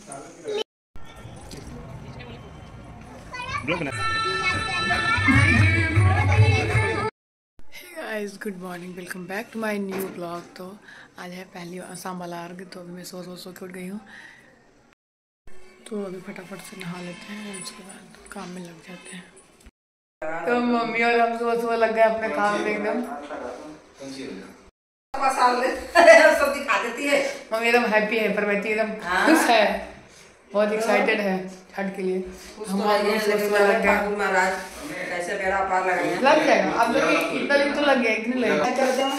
Guys good morning, welcome back to my new blog. तो आज है पहली शाम वाला अर्घ, तो अभी मैं सो के उठ गई हूँ। तो अभी फटाफट से नहा लेते हैं, उसके बाद काम में लग जाते हैं। तो मम्मी और हम सुबह लग गए अपने काम में एकदम। सब दिखा देती है मम्मी एकदम हैप्पी है, परवैती एकदम खुश है, बहुत एक्साइटेड है छठ के लिए। हम लग गए महाराज कैसे बेड़ा पार लग जाएगा। अब जो इतना दिन तो लग गया, इतने लगेगा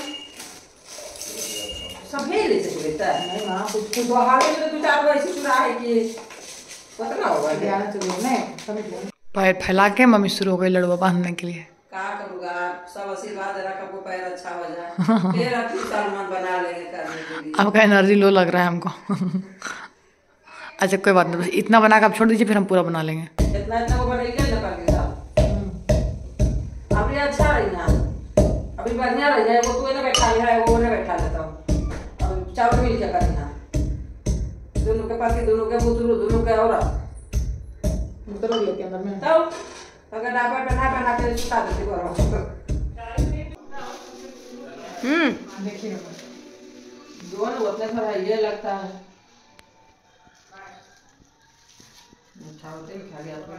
सब भेज ले से बेटा नहीं मां कुछ बहावे में तो 4 ऐसी चुरा है कि पता ना होगा ध्यान से नहीं समझ ले। पैर फैला के मम्मी शुरू हो गई लड़ुआ बांधने के लिए। क्या करूंगा, सब आशीर्वाद दे रखा को पैर अच्छा हो जाए, फिर अपनी सलमान बना लेंगे करने के लिए। आपका एनर्जी लो लग रहा है हमको। अच्छा कोई बात नहीं, बस इतना बना के आप छोड़ दीजिए, फिर हम पूरा बना लेंगे। इतना वो बनेगा ना कर के अभी अच्छा रही ना, अभी बढ़िया रही है। वो तू ने बैठा लिया है, वो ने बैठा लेता हूं। अब चावल मिल के करी ना, दोनों के पास दोनों के बुतरू दोनों के औरत बुतरू लेके अंदर में तो अगर डाबर बना के सुता देती करो। देखिए दोनों उतने थोड़ा ये लगता है अच्छा होते हैं खा गया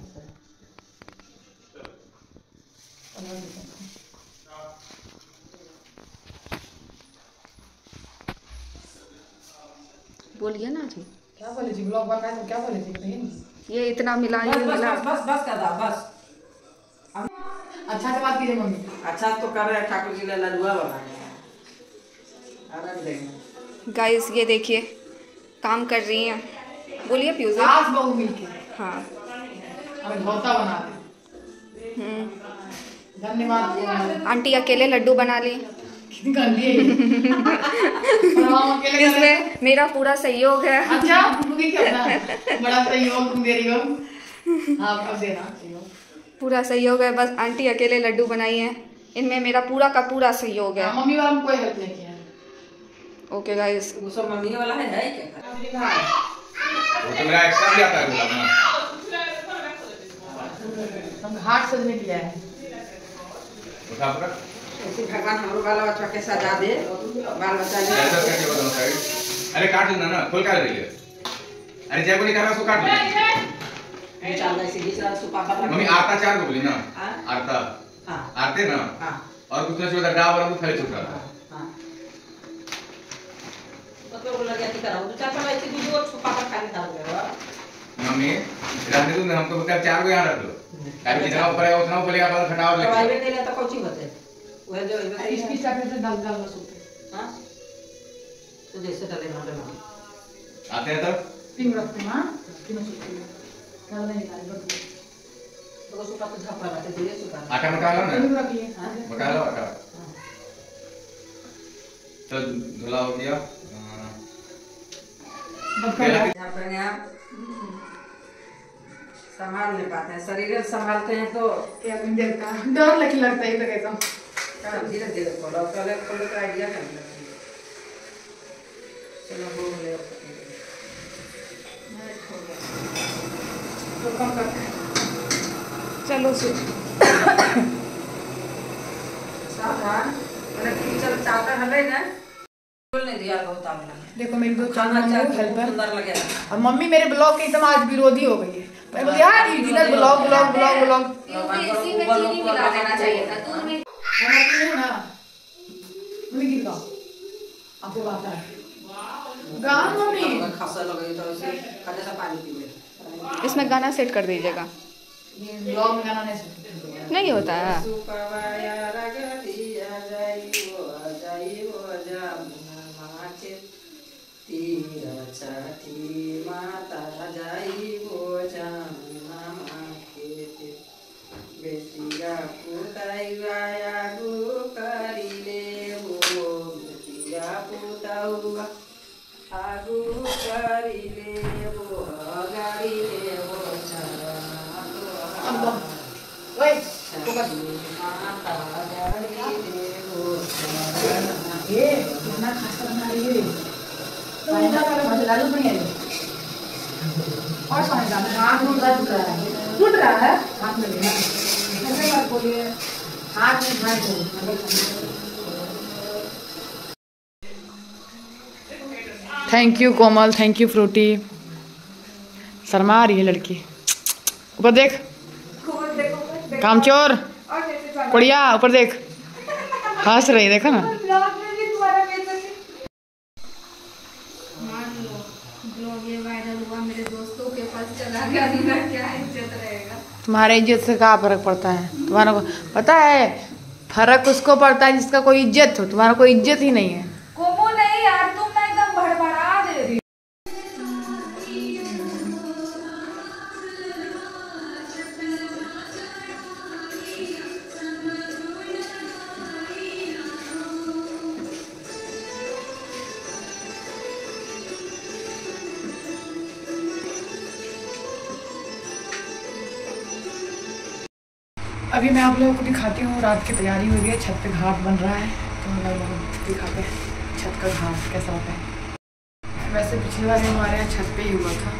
बोलिए ना जी। क्या बोले जी, ब्लॉग बनाए तो क्या बोले जी? ये इतना मिला, ये मिला। बस कर दो बस। अच्छा से बात कीजिए मम्मी। अच्छा तो कर रहे हैं, ठाकुर जी ने लडुआ बनाया है। गाइस ये देखिए काम कर रही हैं, बोलिए पीयूष। सास बहू मिलके हाँ हमें धोता बना दे। धन्यवाद। आंटी अकेले लड्डू बना ली। इसमें मेरा पूरा सहयोग है। अच्छा बड़ा सहयोग तुम दे रही हो। हाँ अब देना सहयोग। पूरा सहयोग है, बस आंटी अकेले लड्डू बनाई हैं, इनमें मेरा पूरा का पूरा सहयोग है। मम्मी वाला कोई हेल्प नहीं किया। ओके गाइस, वो सब मम्मी वाला है क्या? वो तो मेरा एक्स्ट्रा भी आता है गुलाब ना। हम हाथ सजने किया है। उठा पकड़। ऐसे भगवान हमारे बाल बच्चा के सजा दे, बाल बच्चा ऐसा करके बताओ साइड। अरे काट लेना ना, खोल कर रही है। अरे जय को नहीं कर रहा उसको काट ले। चल ऐसे घिस रहा सुपा का। मम्मी आटा 4 को बोली ना। आटा। हां आटे ना। हां और कुछ ना छोड़ डाब और खाली छुटा। हां तो वो लग गया कि करा वो 4 ऐसे दूध और सुपा का खाली डाल गया। मम्मी रहने दो ना, हमको बता 4 को यहां रख लो। काहे जितना ऊपर है उतना ऊपर आप खटाव लेके। प्राइवेट नहीं लेता कोची होते वो जो इसकी चाबी से डाल मसूते। हां तो जैसे डाले ना डाले आते हैं तो पिंग रखते हैं। हां तीनों सूते कल नहीं डाले बस तो सुपा तो झापा रखते दिए सुपा आटा मका लो ना। पिंग रखिए। हां मका लो आटा। तो धुला हो गया। यहाँ पर आप संभाल नहीं पाते हैं, शरीर संभालते हैं तो क्या देर का डर लगता है तो कैसा धीरे धीरे खोलो तो आइडिया कर लेते हैं। चलो हो गया तो कम करते हैं। चलो सावधान मैंने कीचड़ चाहता हले ना नहीं दिया बहुत आपने। देखो मेरी दो खाना हेल्पर सुंदर लगे और मम्मी मेरे ब्लॉग के एकदम आज विरोधी हो गई है। मैं बोली यार ये डिनर ब्लॉग इसी में चीनी मिला देना चाहिए था दूध में ना। मम्मी गिर गाओ आपको बात है गान मम्मी खासा लगे तो ऐसे खाने से पानी पी ले। इसमें गाना सेट कर दीजिएगा। ये ब्लॉग में गाना नहीं होता है। माता जाई वो जामा के बेटिया पुताई गाया गु करी ले वो बेटिया पुताऊ आगु करी ले वो गाड़ी ले वो अब ओए माता गाड़ी ले वो ये कितना खासा बना रही है। तो इधर वाला मसाला नहीं है। और पानी डालो, हाथ में टूट रहा है, हाथ में लेना, ऐसे मत बोलिए, हाथ में भाई को thank you Komal, thank you Frooti. शर्मा रही है लड़की। ऊपर देख कामचोर, बढ़िया ऊपर देख, हंस रही, देखो ना। ये वायरल हुआ, मेरे दोस्तों के पास चला गया, मेरा क्या इज्जत रहेगा? तुम्हारे इज्जत से क्या फर्क पड़ता है? तुम्हारा को पता है फर्क उसको पड़ता है जिसका कोई इज्जत हो, तुम्हारा कोई इज्जत ही नहीं है। कोमो नहीं यार, तुम ना एकदम भड़बड़ा दे रही। अभी मैं आप लोगों को दिखाती हूँ, रात की तैयारी हो गई है, छत पे घाट बन रहा है, तो हम लोग दिखाते हैं छत का घाट कैसा होता है। वैसे पिछली बार हमारे यहाँ छत पे ही हुआ था।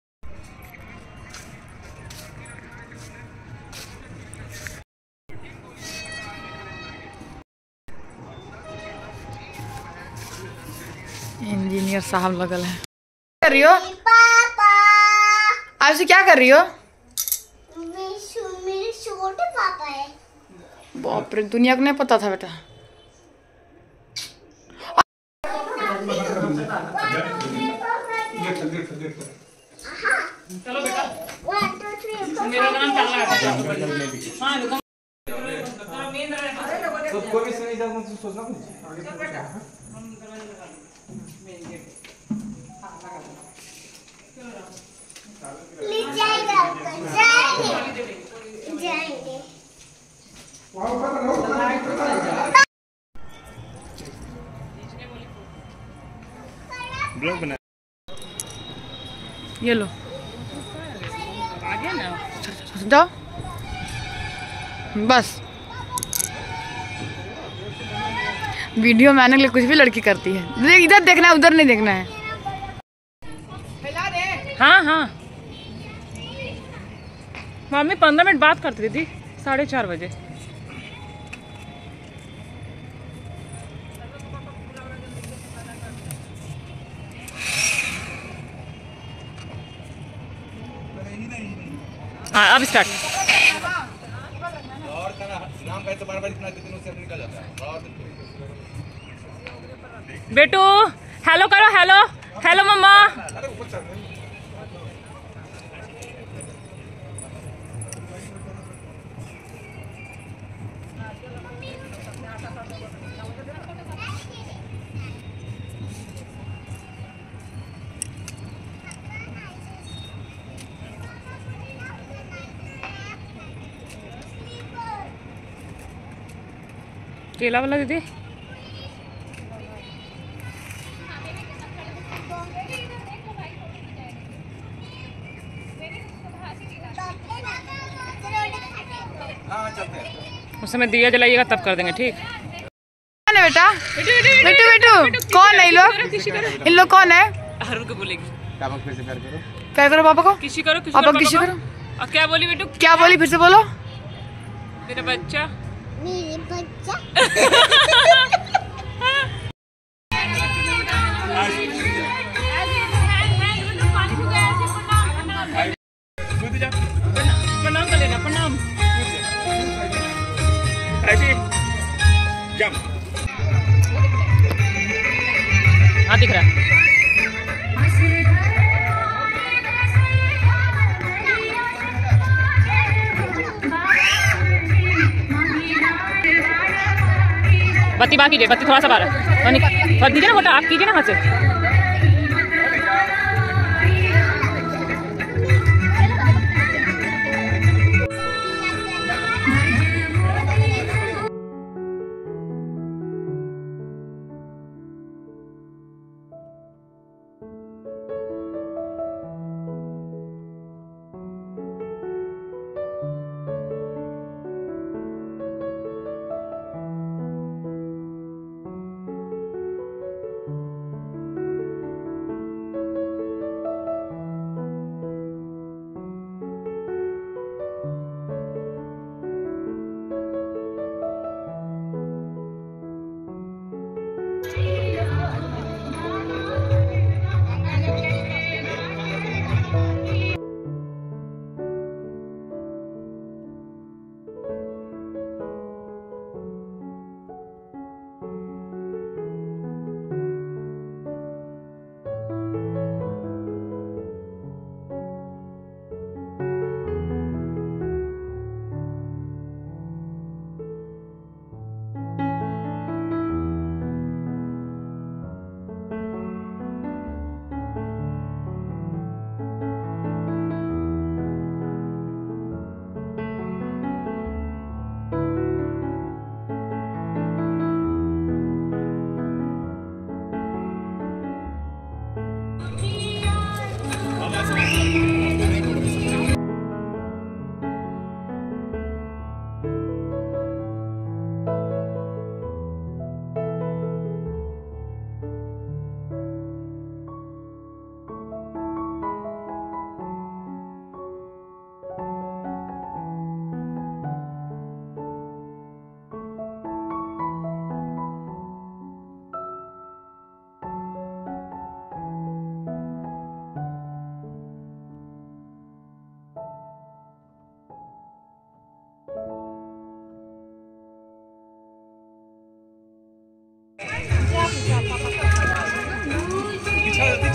इंजीनियर साहब लगल है। क्या कर रही हो पापा? आप क्या कर रही हो? मेरे छोटे पापा है। बाप रे, दुनिया को नहीं पता था बेटा। चलो बेटा, 1 2 3 4 मेरा नाम चल रहा है। हाँ रुको, तो कोई भी सुनी जाओ, मुझे सोचना कुछ। प्लीज जाएगा, जाएंगे जाएंगे। ब्लॉग बना, ये लो आगे ना जाओ बस। वीडियो में आने के लिए कुछ भी लड़की करती है। देख, इधर देखना है, उधर नहीं देखना है। हाँ हाँ मम्मी 15 मिनट बात करती थी 4:30 बजे। हाँ अब स्टार्ट। नाम का तो बार-बार इतना दिनों से निकल जाता है। बेटू हेलो करो, हेलो हेलो मम्मा। केला वाला दीदी उस समय दिया जलाइएगा तब कर देंगे, ठीक? कौन है बेटा? बेटू बेटू कौन है ये लोग? इन लोग कौन है? अरुण को बोलेगी पापा फिर से प्यार करो, क्या करो पापा को? किसी करो, किसी पापा करो, किसी पापा करो। को। और क्या बोली बेटू? क्या बोली, फिर से बोलो। मेरा बच्चा मेरे बच्चा प्रणाम कर लेना, प्रणाम। ऐसे जंप। हाँ दिख रहा है। बत्ती बाकी दे, बत्ती थोड़ा सा बाहर थोड़ा दीजिए ना बेटा, आप कीजिए ना हाथ से।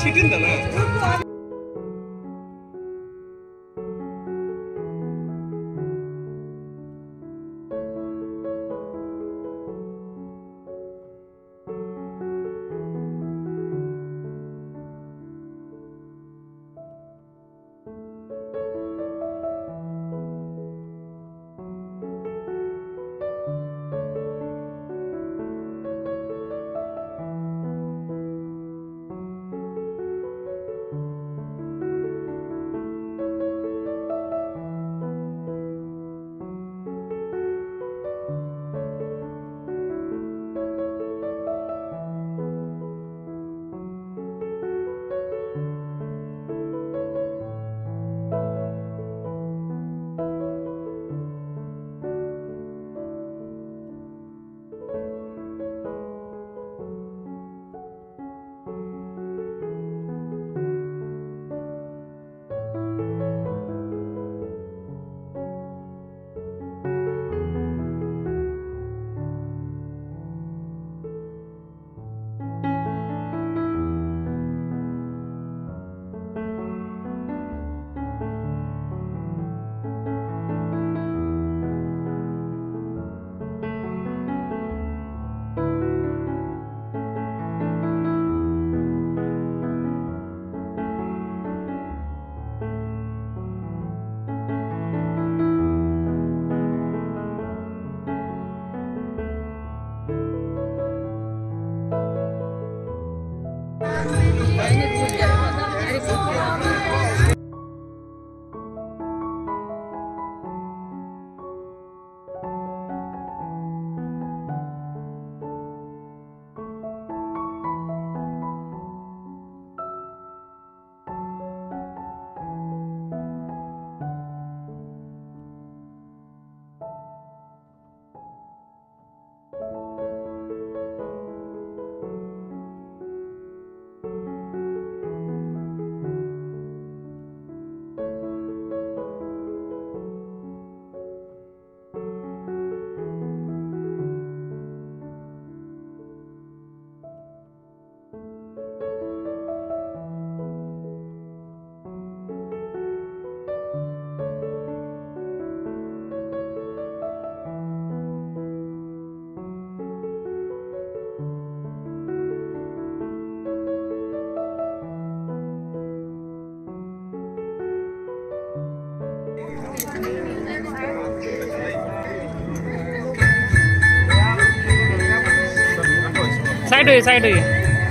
साइड हुई साइड हुई।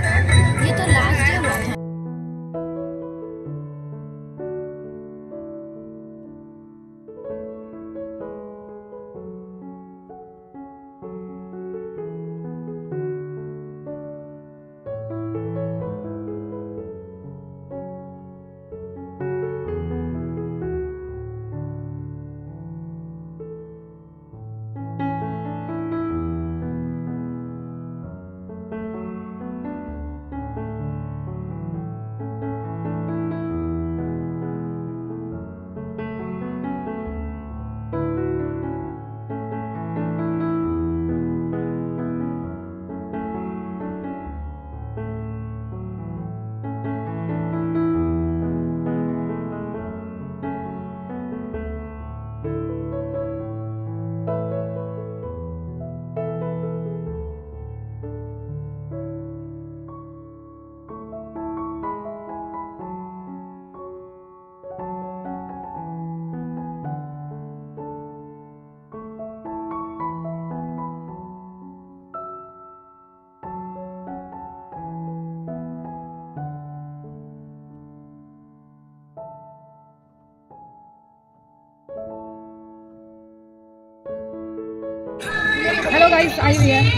ये तो लास्ट डे हुआ था। हेलो गाइस, आई हुई है।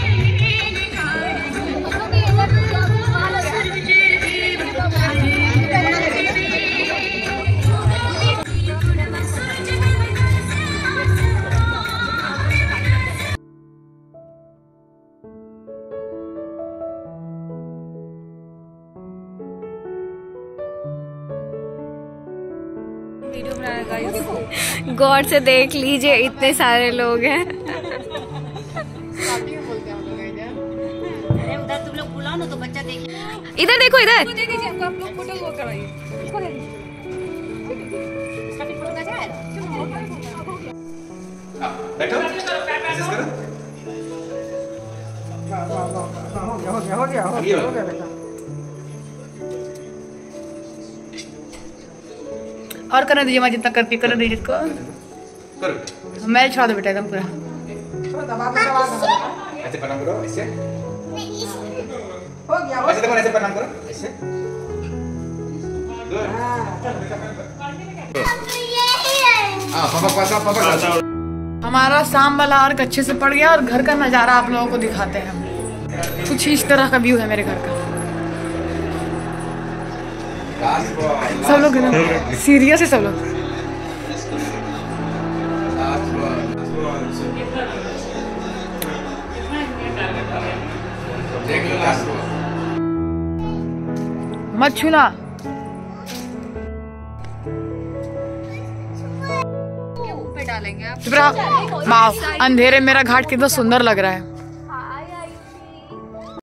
वीडियो बना रहा है गाइस, गौर से देख लीजिए, इतने सारे लोग हैं। अरे उधर तुम लोग बुलाओ ना तो बच्चा देख। इधर देखो इधर। बैठो कोशिश करो। हो गया बेटा। और करने दीजिए, मैं जितना करती करने दीजिए इसको। करो मैल छा दो बेटा एकदम पूरा। दबा दो ऐसे प्रणाम करो, ऐसे हो गया। ऐसे देखो, ऐसे प्रणाम करो, ऐसे गुड। हाँ पापा पापा। हमारा शाम वाला अर्घ अच्छे से पड़ गया और घर का नज़ारा आप लोगों को दिखाते हैं हम। कुछ इस तरह का व्यू है मेरे घर का। सब लोग सीरियस है सब लोग। देख लो लास्ट मत छूना। ऊपर डालेंगे आप। चुप रहो। वाह, अंधेरे मेरा घाट कितना सुंदर लग रहा है।